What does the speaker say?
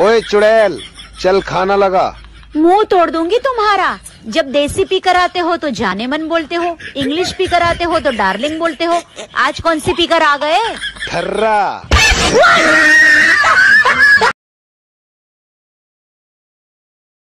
ओए चुड़ैल, चल खाना लगा। मुंह तोड़ दूंगी तुम्हारा। जब देसी पी कर आते हो तो जाने मन बोलते हो, इंग्लिश पी कर आते हो तो डार्लिंग बोलते हो। आज कौन सी पी कर आ गए? ठर्रा।